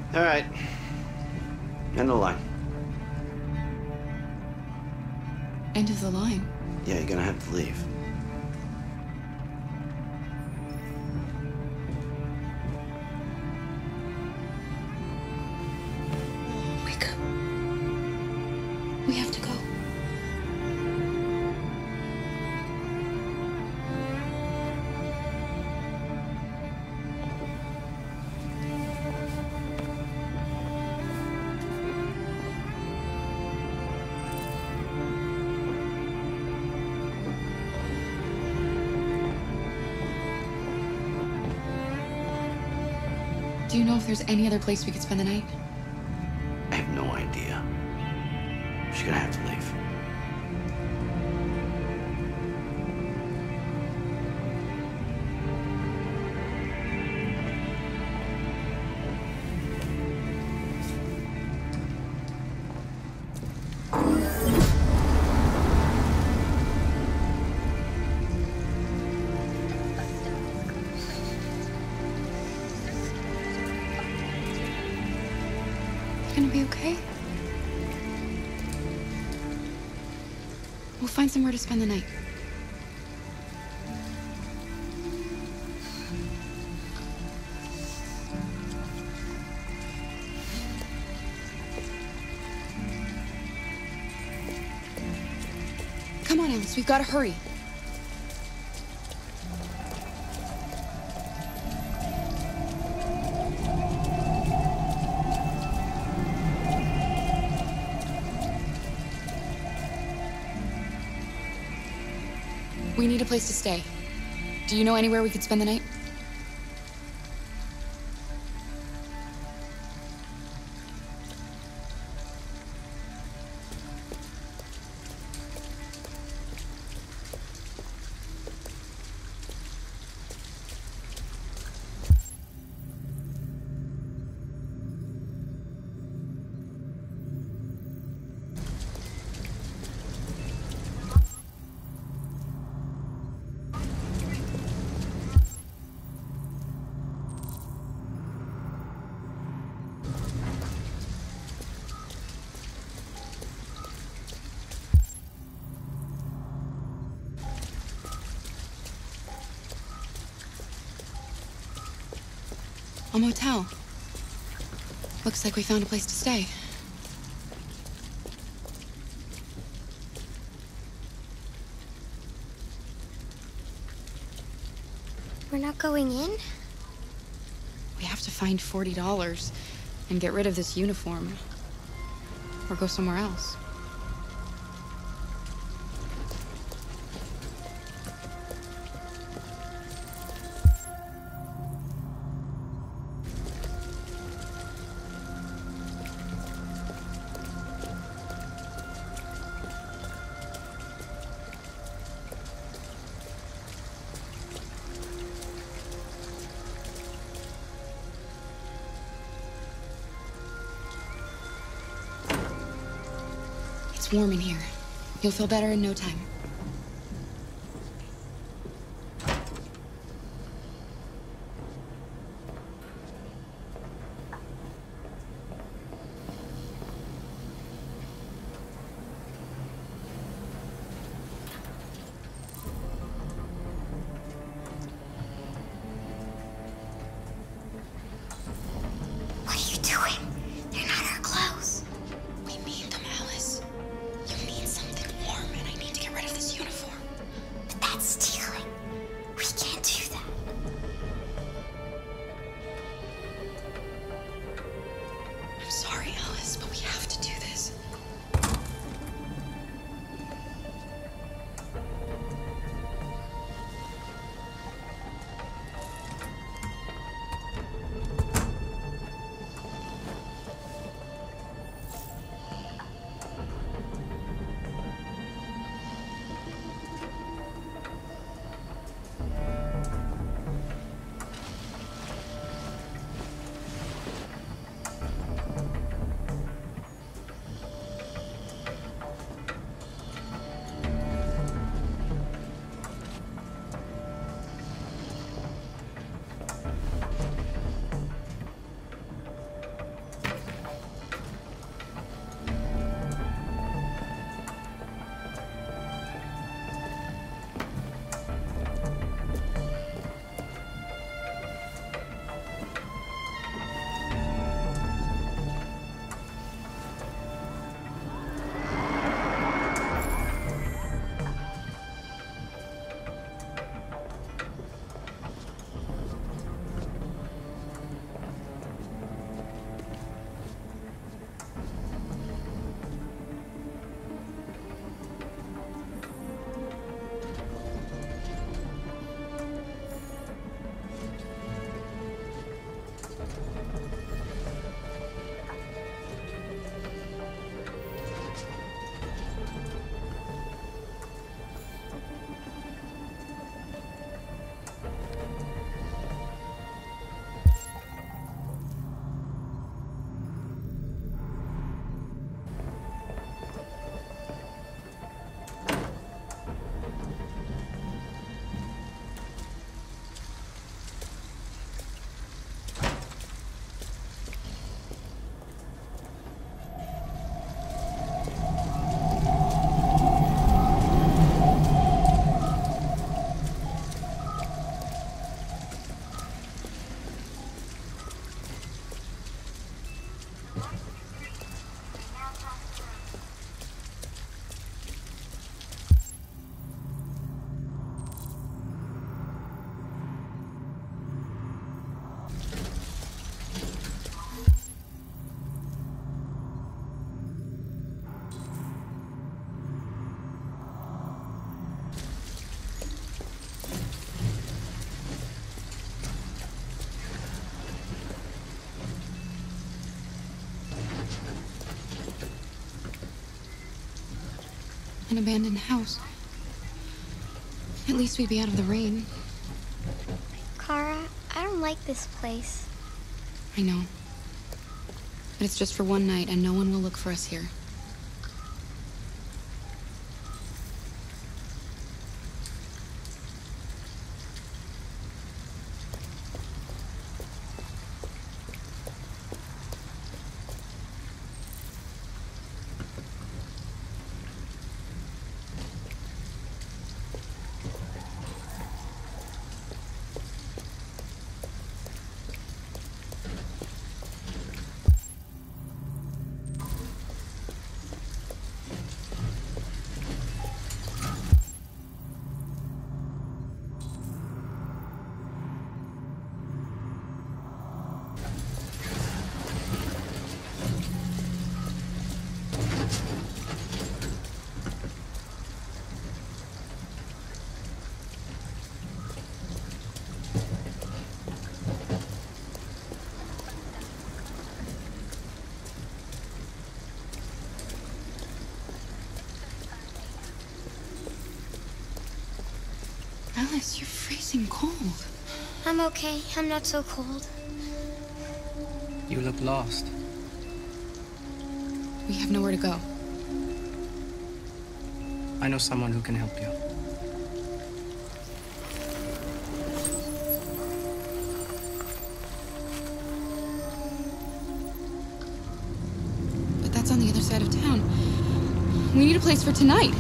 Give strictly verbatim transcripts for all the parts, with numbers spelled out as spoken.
All right. End of the line. End of the line? Yeah, you're gonna have to leave. Wake up. We have to go. Do you know if there's any other place we could spend the night? I have no idea. She's gonna have to leave. Gonna be okay? We'll find somewhere to spend the night. Come on, Alice, we've got to hurry. We need a place to stay. Do you know anywhere we could spend the night? A motel. Looks like we found a place to stay. We're not going in? We have to find forty dollars and get rid of this uniform. Or go somewhere else. It's warm in here. You'll feel better in no time. What are you doing? They're not our clothes. We need them, Alice. You need something warm, and I need to get rid of an abandoned house. At least we'd be out of the rain. Kara, I don't like this place. I know. But it's just for one night, and no one will look for us here. Alice, you're freezing cold. I'm okay. I'm not so cold. You look lost. We have nowhere to go. I know someone who can help you. But that's on the other side of town. We need a place for tonight.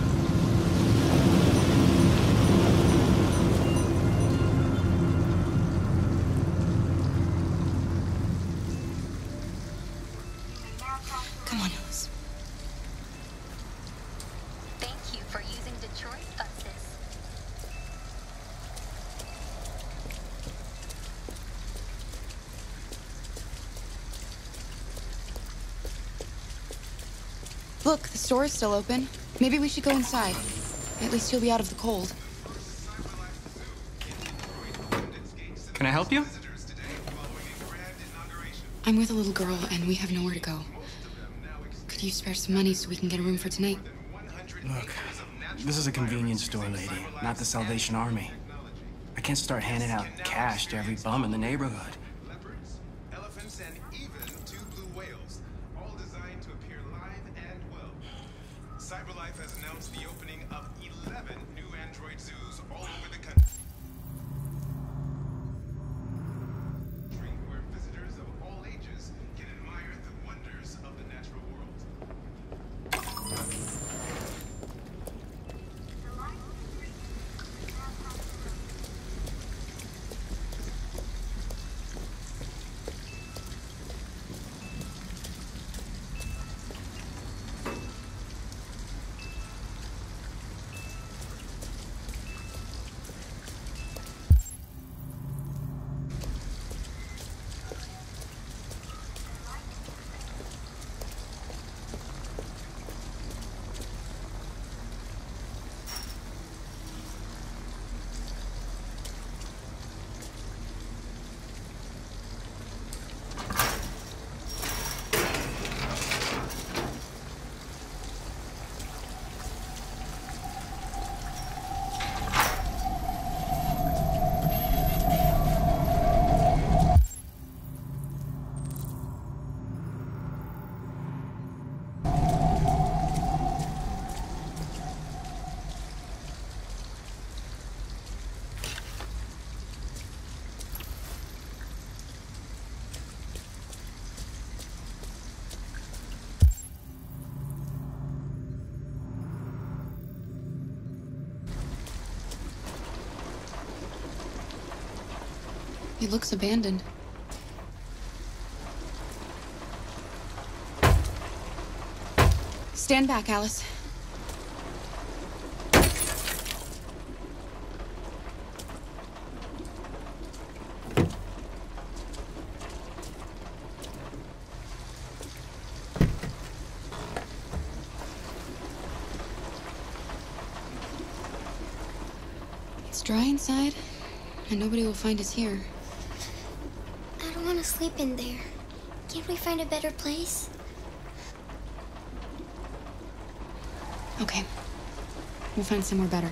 Come on, Alice. Thank you for using Detroit buses. Look, the store is still open. Maybe we should go inside. At least you'll be out of the cold. Can I help you? I'm with a little girl, and we have nowhere to go. Could you spare some money so we can get a room for tonight? Look, this is a convenience store, lady, not the Salvation Army. I can't start handing out cash to every bum in the neighborhood. Leopards, elephants, and even two blue whales, all designed to appear live and well. CyberLife has announced the opening of eleven new android zoos all over the country, where visitors of all ages can admire the wonders of the natural world. It looks abandoned. Stand back, Alice. It's dry inside, and nobody will find us here. I don't want to sleep in there. Can't we find a better place? Okay. We'll find somewhere better.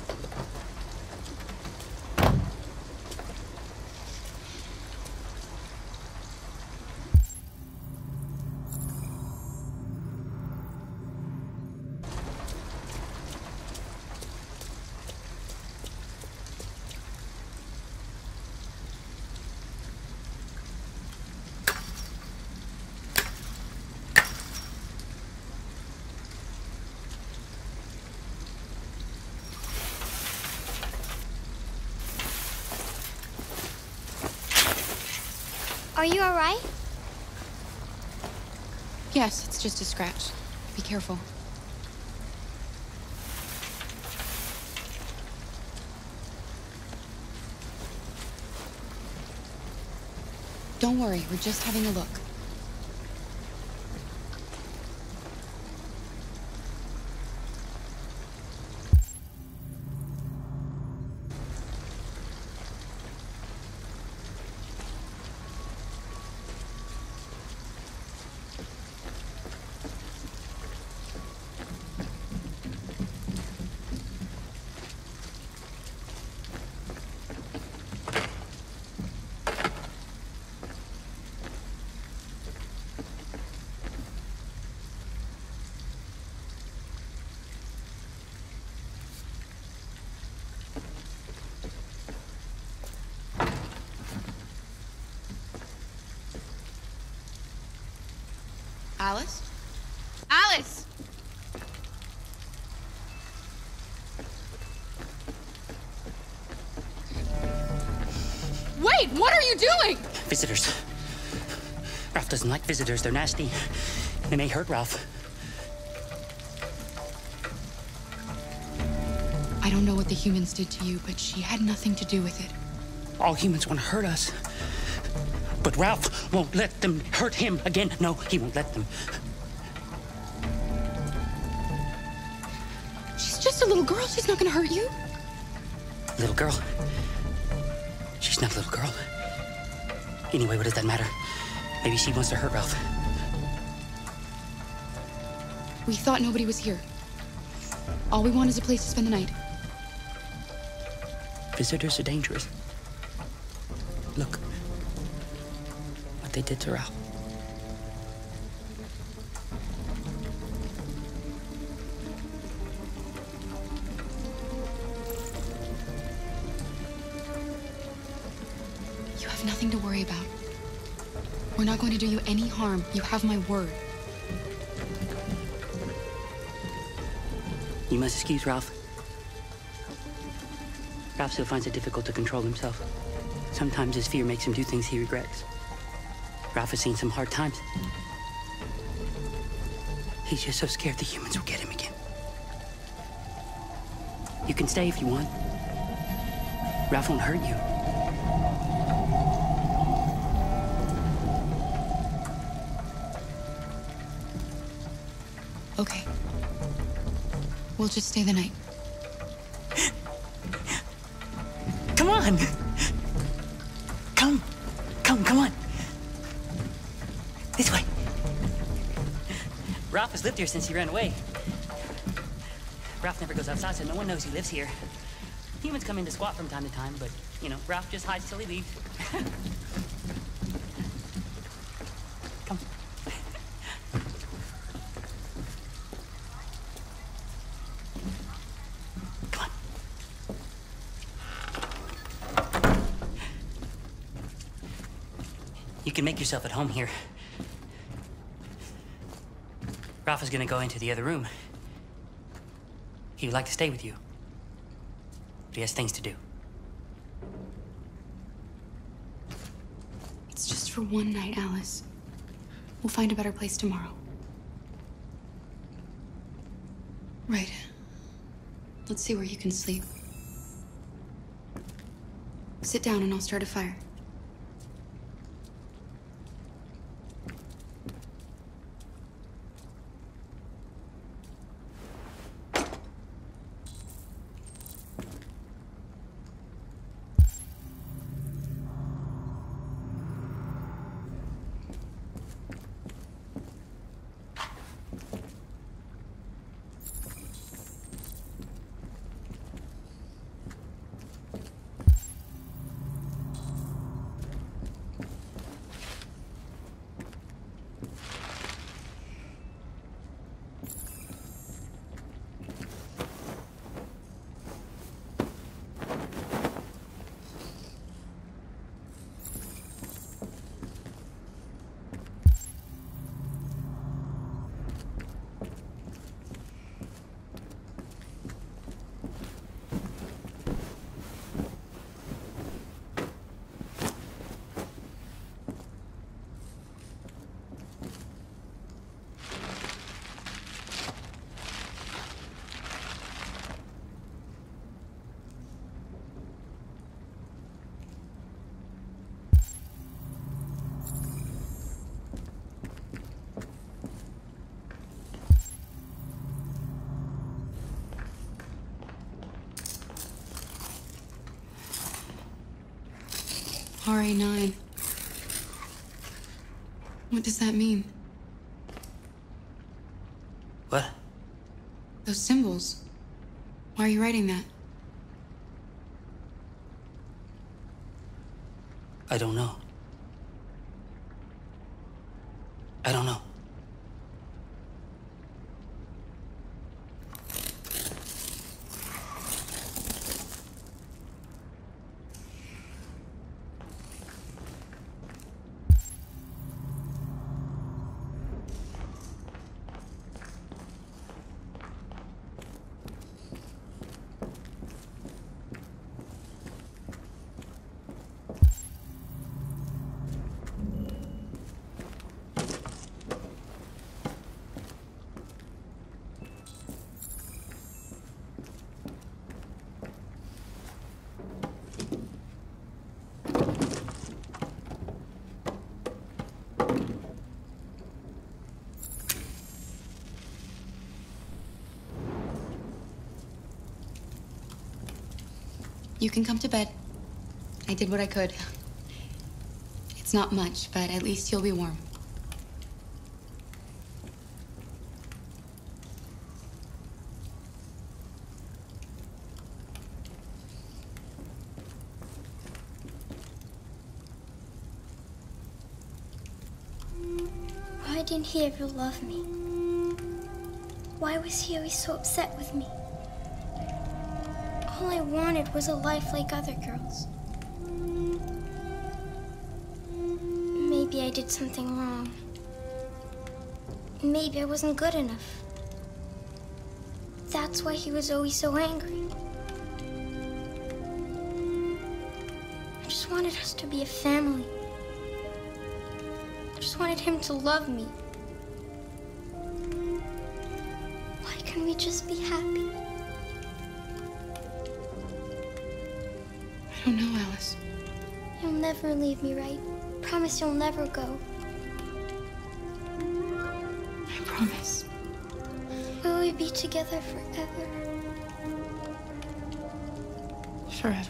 Are you all right? Yes, it's just a scratch. Be careful. Don't worry, we're just having a look. Alice? Alice! Wait, what are you doing? Visitors. Ralph doesn't like visitors. They're nasty. They may hurt Ralph. I don't know what the humans did to you, but she had nothing to do with it. All humans want to hurt us. But Ralph won't let them hurt him again. No, he won't let them. She's just a little girl. She's not gonna hurt you. Little girl? She's not a little girl. Anyway, what does that matter? Maybe she wants to hurt Ralph. We thought nobody was here. All we want is a place to spend the night. Visitors are dangerous. Look. What they did to Ralph. You have nothing to worry about. We're not going to do you any harm. You have my word. You must excuse Ralph. Ralph still finds it difficult to control himself. Sometimes his fear makes him do things he regrets. Ralph has seen some hard times. He's just so scared the humans will get him again. You can stay if you want. Ralph won't hurt you. Okay. We'll just stay the night. Come on! Come! Come, come on! This way. Ralph has lived here since he ran away. Ralph never goes outside, so no one knows he lives here. Humans come in to squat from time to time, but, you know, Ralph just hides till he leaves. Come. Come on. You can make yourself at home here. Ralph is gonna go into the other room. He would like to stay with you. But he has things to do. It's just for one night, Alice. We'll find a better place tomorrow. Right. Let's see where you can sleep. Sit down and I'll start a fire. R A nine. What does that mean? What? Those symbols. Why are you writing that? I don't know. I don't know. You can come to bed. I did what I could. It's not much, but at least you'll be warm. Why didn't he ever love me? Why was he always so upset with me? All I wanted was a life like other girls. Maybe I did something wrong. Maybe I wasn't good enough. That's why he was always so angry. I just wanted us to be a family. I just wanted him to love me. Why can't we just be happy? I don't know, Alice. You'll never leave me, right? Promise you'll never go. I promise. Will we be together forever? Forever.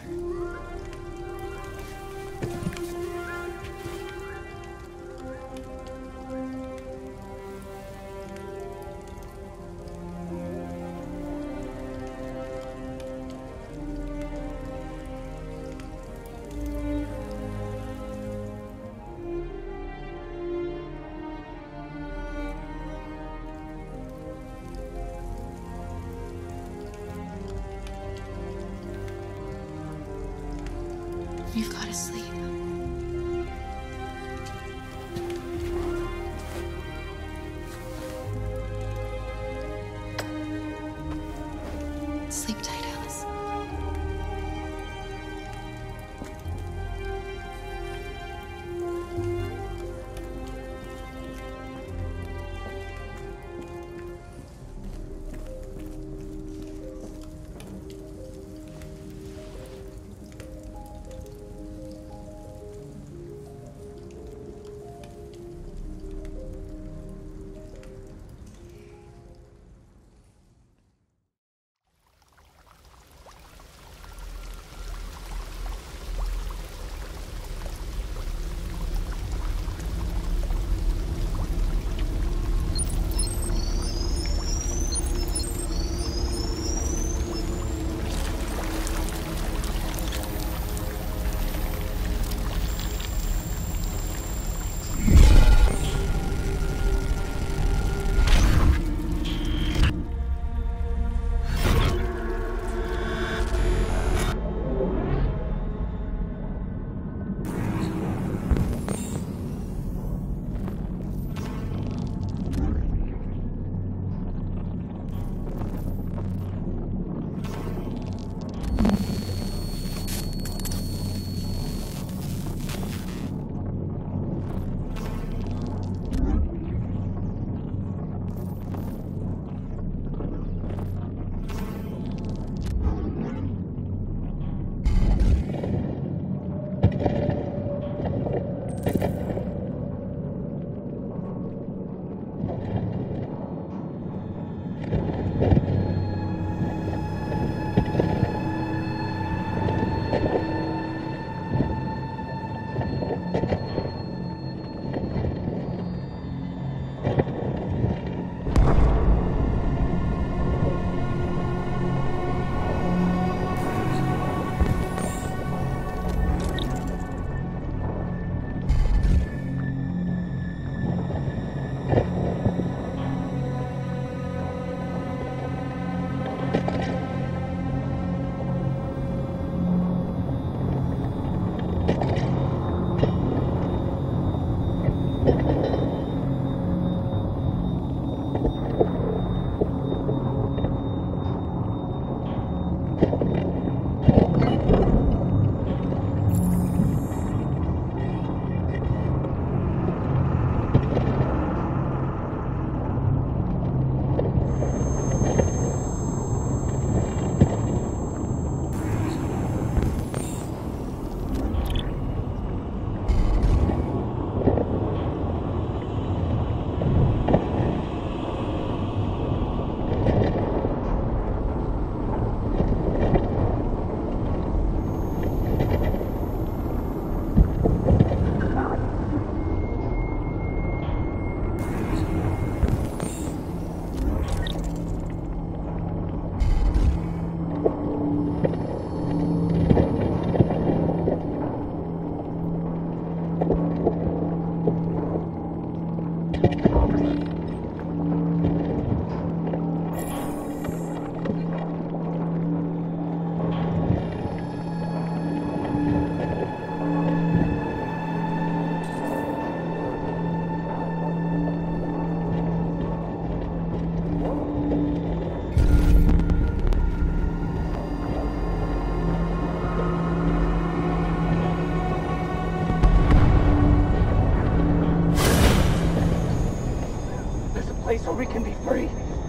Place where we can be free.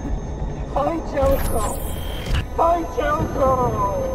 Find Jericho! Find Jericho!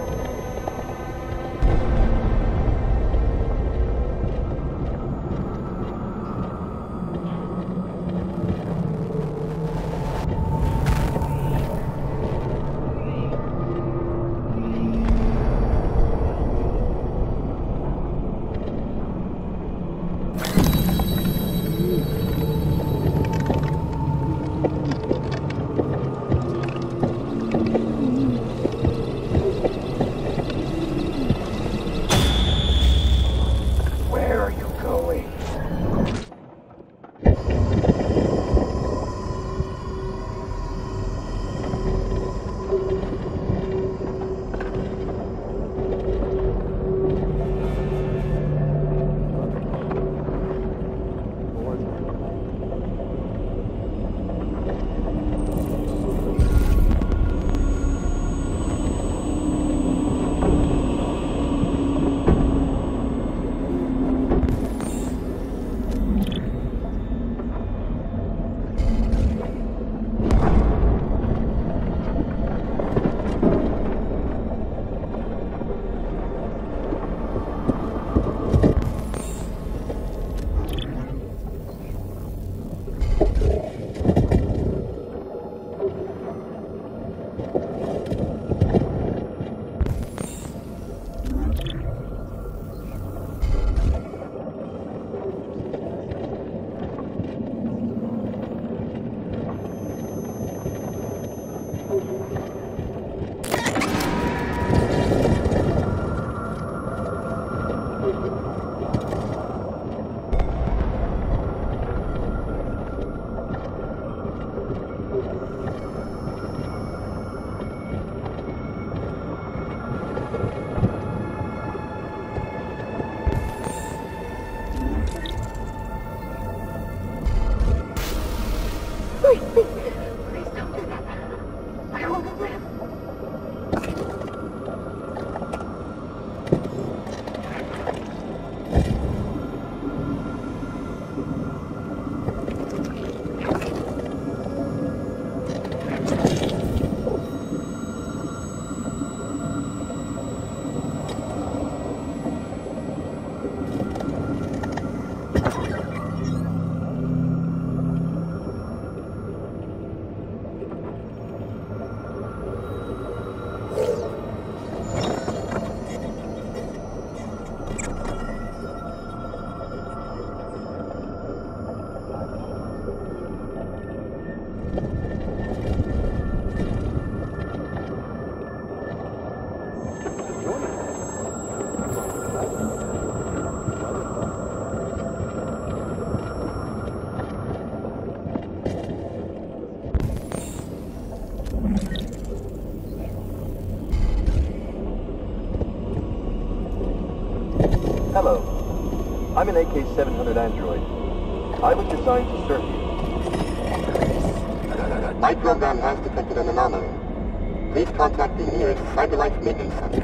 I'm an A K seven hundred android. I was designed to serve you. My program has detected an anomaly. Please contact the nearest CyberLife maintenance center.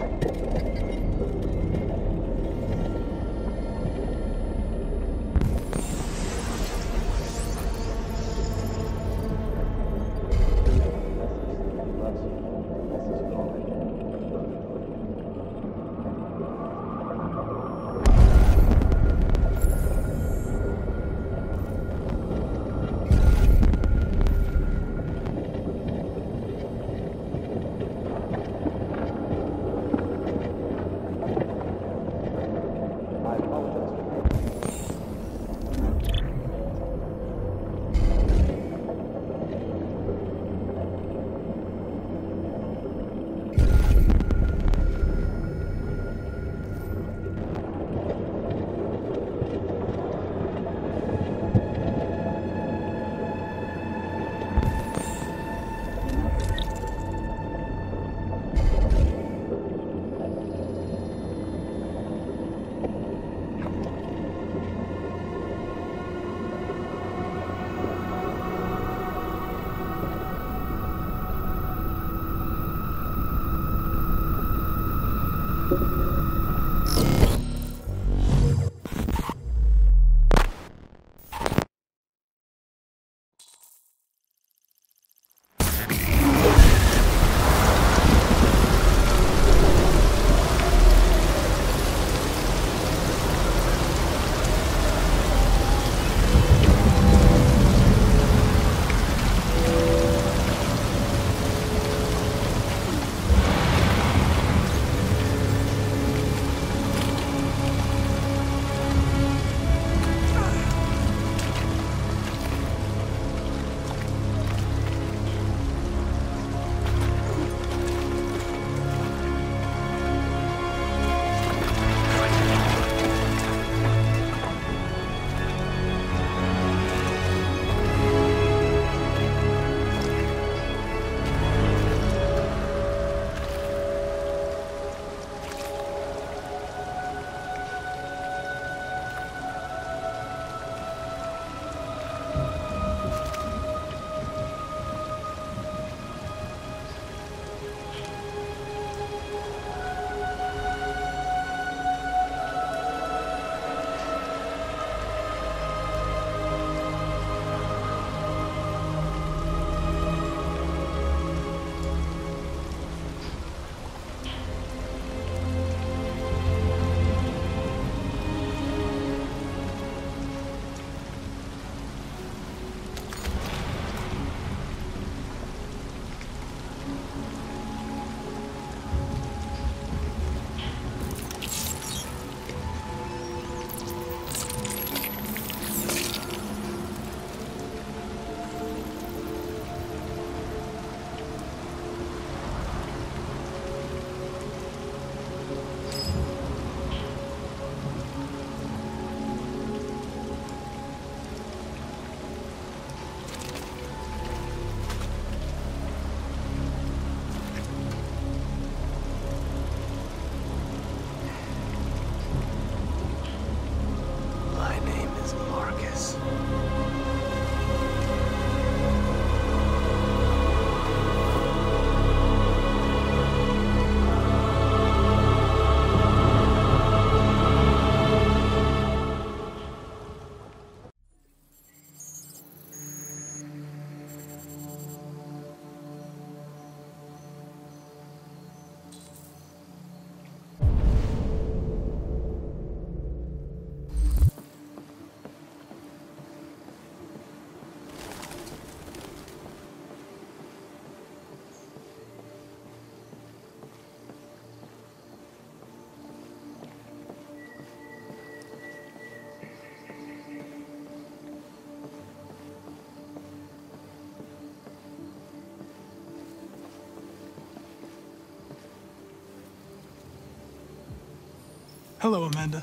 Hello, Amanda.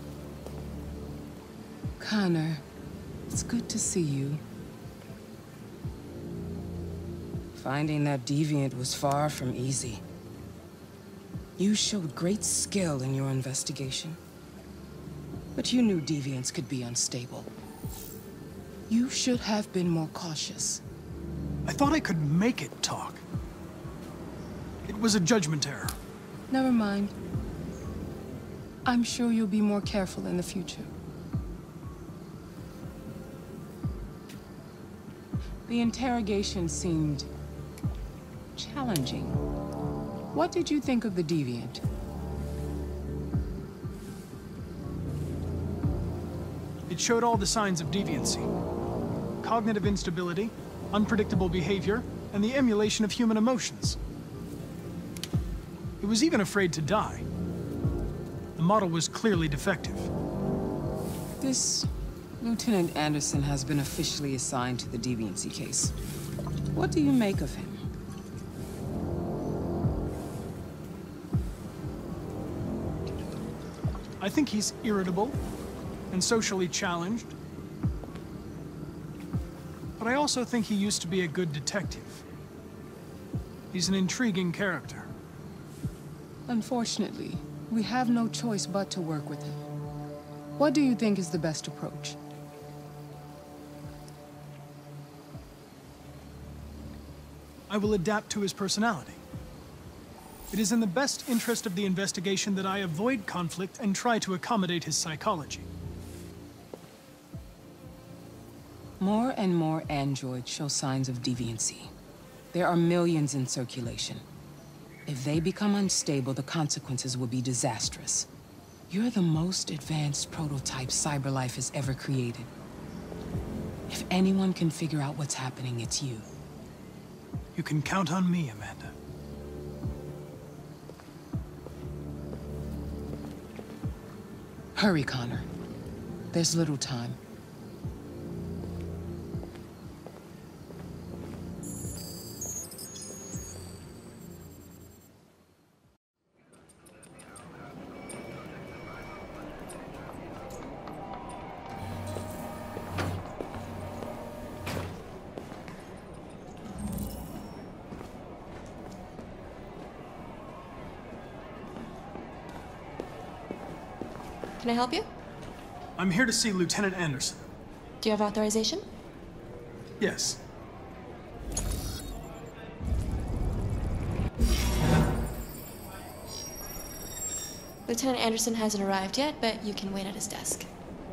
Connor, it's good to see you. Finding that deviant was far from easy. You showed great skill in your investigation. But you knew deviants could be unstable. You should have been more cautious. I thought I could make it talk. It was a judgment error. Never mind. I'm sure you'll be more careful in the future. The interrogation seemed challenging. What did you think of the deviant? It showed all the signs of deviancy. Cognitive instability, unpredictable behavior, and the emulation of human emotions. It was even afraid to die. The model was clearly defective. This Lieutenant Anderson has been officially assigned to the deviancy case. What do you make of him? I think he's irritable and socially challenged. But I also think he used to be a good detective. He's an intriguing character. Unfortunately, we have no choice but to work with him. What do you think is the best approach? I will adapt to his personality. It is in the best interest of the investigation that I avoid conflict and try to accommodate his psychology. More and more androids show signs of deviancy. There are millions in circulation. If they become unstable, the consequences will be disastrous. You're the most advanced prototype CyberLife has ever created. If anyone can figure out what's happening, it's you. You can count on me, Amanda. Hurry, Connor. There's little time. Can I help you? I'm here to see Lieutenant Anderson. Do you have authorization? Yes. Lieutenant Anderson hasn't arrived yet, but you can wait at his desk.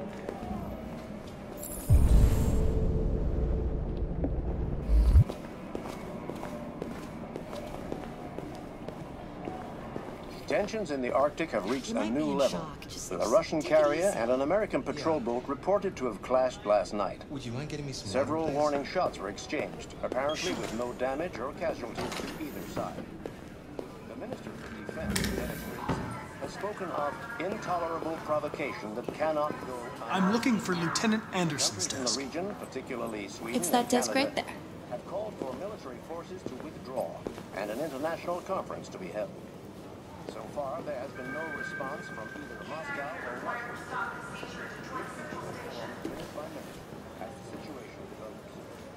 Tensions in the Arctic have reached a new level, with a Russian carrier and an American patrol boat reported to have clashed last night. Would you mind getting me some Several water, warning shots were exchanged, apparently with no damage or casualties to either side. The Minister of Defense, Dennis Riggs, has spoken of intolerable provocation that cannot go unnoticed. I'm looking for Lieutenant Anderson's Countries desk. in the region, particularly Sweden It's that and desk Canada, right there. have called for military forces to withdraw and an international conference to be held. So far, there has been no response from either Moscow or Washington. Minute by minute, as the situation develops.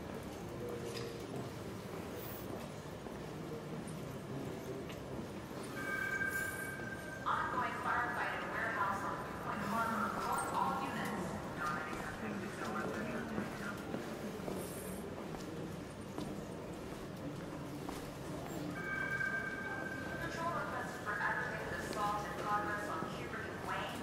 Ongoing firefight at warehouse on two point one. Report all units. Patrol requested for aggravated assault in progress on Hubert and Wayne.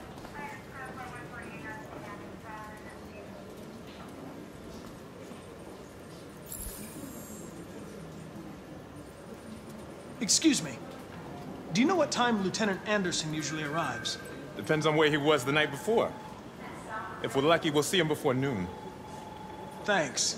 Excuse me. Do you know what time Lieutenant Anderson usually arrives? Depends on where he was the night before. If we're lucky, we'll see him before noon. Thanks.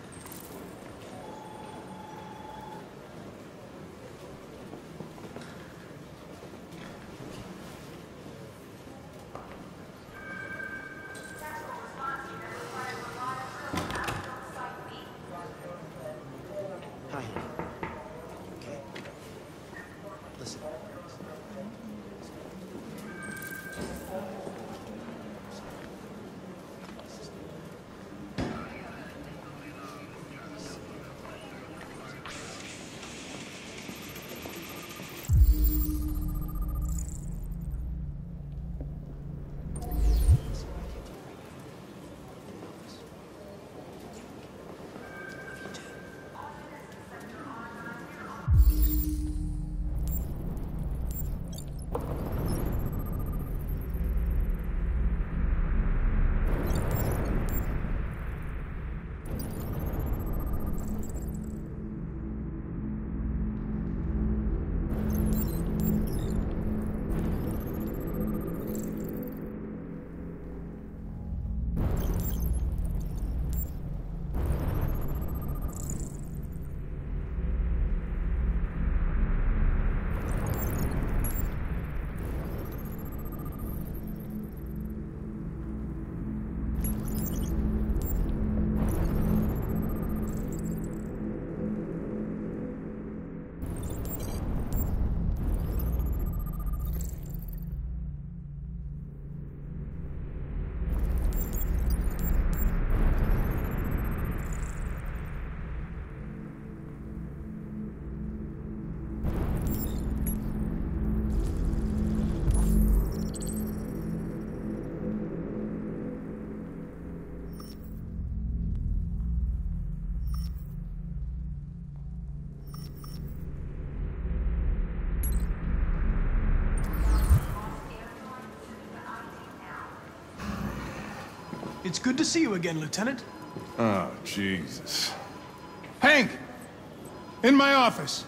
Hi. Okay. Listen. It's good to see you again, Lieutenant. Oh, Jesus. Hank! In my office.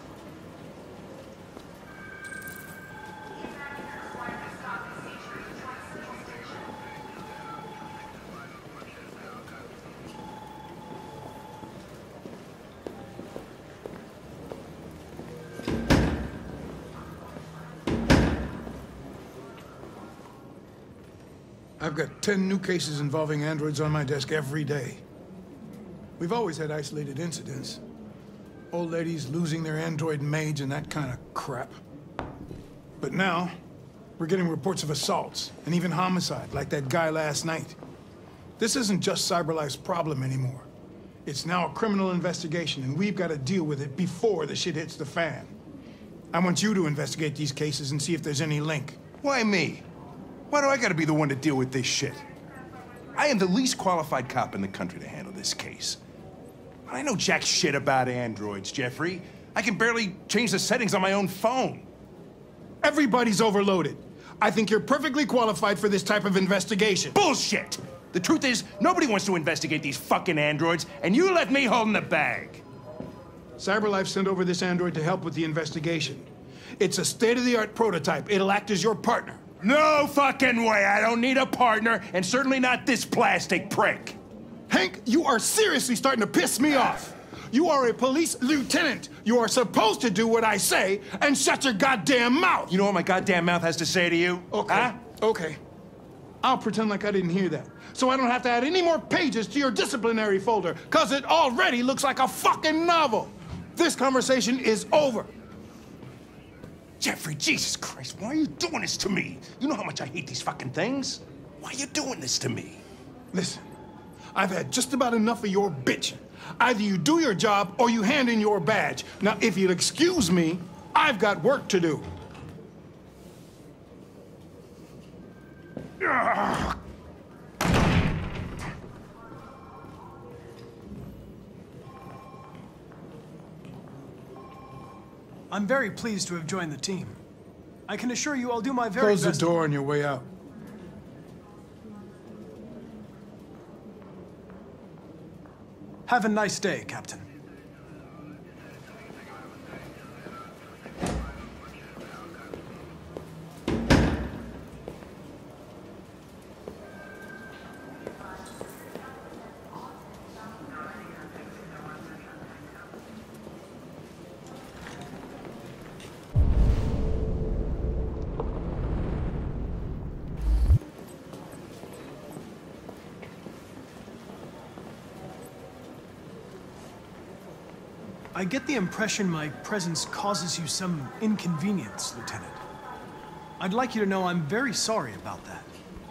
I've got ten new cases involving androids on my desk every day. We've always had isolated incidents. Old ladies losing their android maids and that kind of crap. But now, we're getting reports of assaults and even homicide, like that guy last night. This isn't just CyberLife's problem anymore. It's now a criminal investigation, and we've got to deal with it before the shit hits the fan. I want you to investigate these cases and see if there's any link. Why me? Why do I gotta be the one to deal with this shit? I am the least qualified cop in the country to handle this case. I know jack shit about androids, Jeffrey. I can barely change the settings on my own phone. Everybody's overloaded. I think you're perfectly qualified for this type of investigation. Bullshit! The truth is, nobody wants to investigate these fucking androids, and you left me holding the bag. CyberLife sent over this android to help with the investigation. It's a state-of-the-art prototype. It'll act as your partner. No fucking way! I don't need a partner, and certainly not this plastic prick. Hank, you are seriously starting to piss me off. You are a police lieutenant. You are supposed to do what I say and shut your goddamn mouth. You know what my goddamn mouth has to say to you? Okay, huh? okay. I'll pretend like I didn't hear that, so I don't have to add any more pages to your disciplinary folder, because it already looks like a fucking novel. This conversation is over. Jeffrey, Jesus Christ, why are you doing this to me? You know how much I hate these fucking things. Why are you doing this to me? Listen, I've had just about enough of your bitching. Either you do your job or you hand in your badge. Now, if you'll excuse me, I've got work to do. Ugh. I'm very pleased to have joined the team. I can assure you I'll do my very Close best. the door on your way out. Have a nice day, Captain. I get the impression my presence causes you some inconvenience, Lieutenant. I'd like you to know I'm very sorry about that.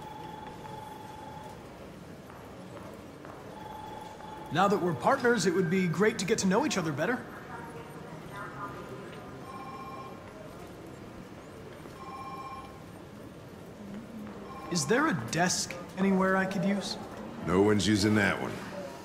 Now that we're partners, it would be great to get to know each other better. Is there a desk anywhere I could use? No one's using that one.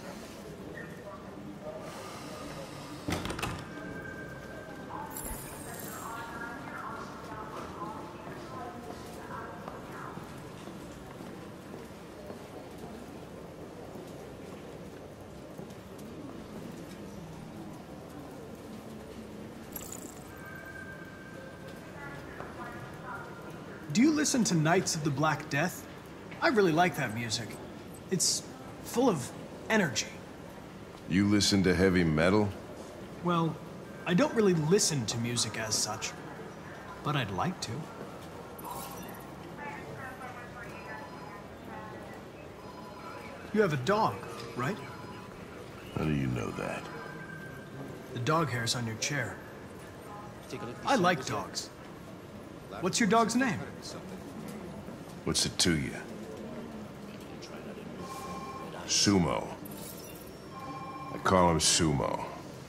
Do you listen to Knights of the Black Death? I really like that music. It's full of energy. You listen to heavy metal? Well, I don't really listen to music as such, but I'd like to. You have a dog, right? How do you know that? The dog hair's on your chair. I like dogs. What's your dog's name? What's it to you? Sumo. I call him Sumo.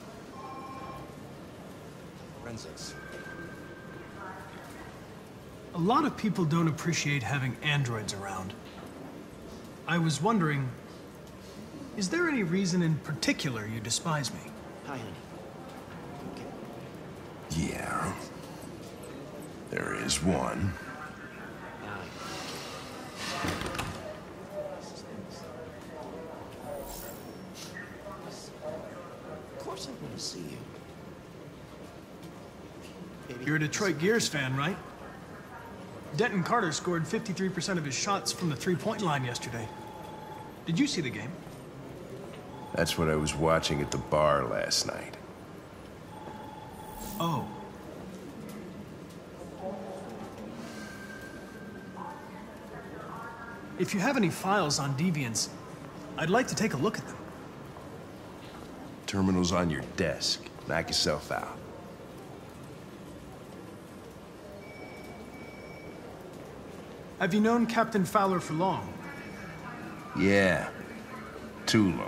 A lot of people don't appreciate having androids around. I was wondering, is there any reason in particular you despise me? Hi, honey. Yeah. There is one. course I want to see you. You're a Detroit Gears fan, right? Denton Carter scored fifty-three percent of his shots from the three-point line yesterday. Did you see the game? That's what I was watching at the bar last night. Oh. If you have any files on Deviants, I'd like to take a look at them. Terminal's on your desk. Knock yourself out. Have you known Captain Fowler for long? Yeah. Too long.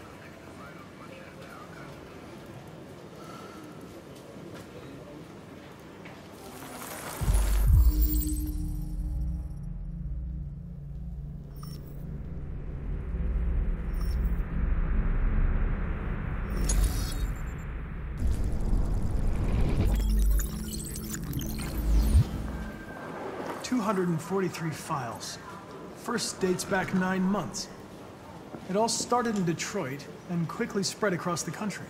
two hundred forty-three files. First dates back nine months. It all started in Detroit and quickly spread across the country.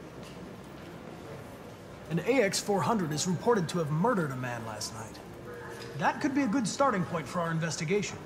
An A X four hundred is reported to have murdered a man last night. That could be a good starting point for our investigation.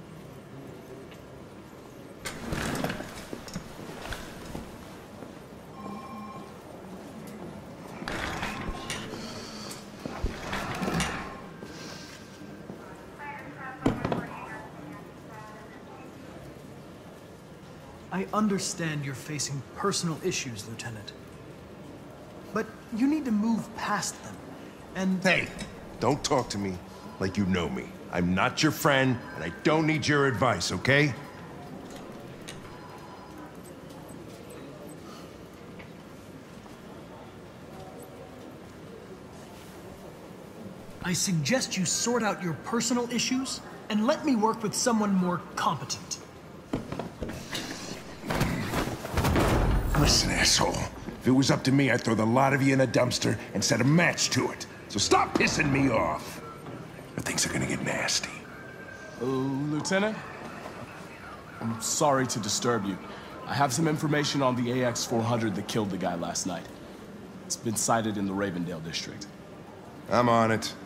I understand you're facing personal issues, Lieutenant. But you need to move past them, and... Hey, don't talk to me like you know me. I'm not your friend, and I don't need your advice, okay? I suggest you sort out your personal issues, and let me work with someone more competent. Listen, asshole. If it was up to me, I'd throw the lot of you in a dumpster and set a match to it. So stop pissing me off. Or things are gonna get nasty. Uh, Lieutenant? I'm sorry to disturb you. I have some information on the A X four hundred that killed the guy last night. It's been sighted in the Ravendale district. I'm on it.